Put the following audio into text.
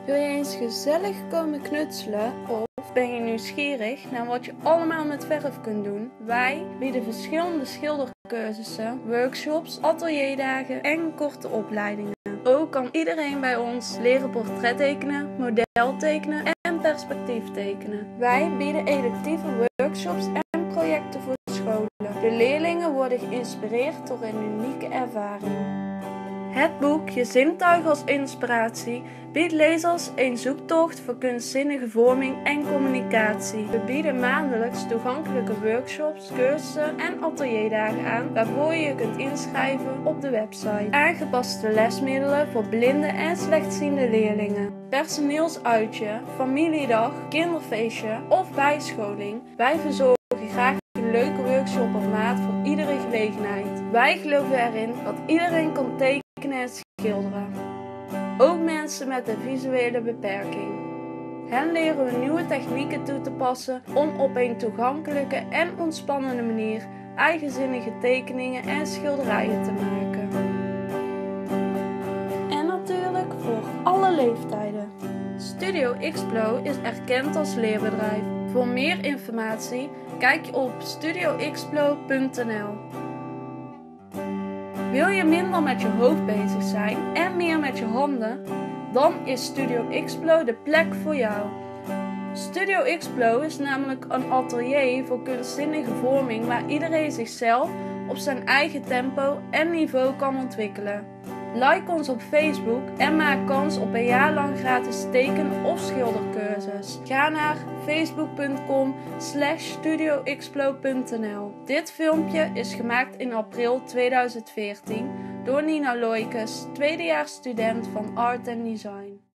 Wil je eens gezellig komen knutselen of ben je nieuwsgierig naar wat je allemaal met verf kunt doen? Wij bieden verschillende schildercursussen, workshops, atelierdagen en korte opleidingen. Ook kan iedereen bij ons leren portret tekenen, model tekenen en perspectief tekenen. Wij bieden educatieve workshops en projecten voor scholen. De leerlingen worden geïnspireerd door een unieke ervaring. Het boek Je zintuig als inspiratie biedt lezers een zoektocht voor kunstzinnige vorming en communicatie. We bieden maandelijks toegankelijke workshops, cursussen en atelierdagen aan waarvoor je je kunt inschrijven op de website. Aangepaste lesmiddelen voor blinde en slechtziende leerlingen. Personeelsuitje, familiedag, kinderfeestje of bijscholing. Wij verzorgen graag een leuke workshop op maat voor iedere gelegenheid. Wij geloven erin dat iedereen kan tekenen en schilderen. Ook mensen met een visuele beperking. Hen leren we nieuwe technieken toe te passen om op een toegankelijke en ontspannende manier eigenzinnige tekeningen en schilderijen te maken. En natuurlijk voor alle leeftijden. Studio Xplo is erkend als leerbedrijf. Voor meer informatie kijk je op studioxplo.nl. Wil je minder met je hoofd bezig zijn en meer met je handen? Dan is Studio Xplo de plek voor jou. Studio Xplo is namelijk een atelier voor kunstzinnige vorming waar iedereen zichzelf op zijn eigen tempo en niveau kan ontwikkelen. Like ons op Facebook en maak kans op een jaar lang gratis teken- of schildercursus. Ga naar facebook.com/studioxplo.nl. Dit filmpje is gemaakt in april 2014 door Nina Loikes, tweedejaars student van Art and Design.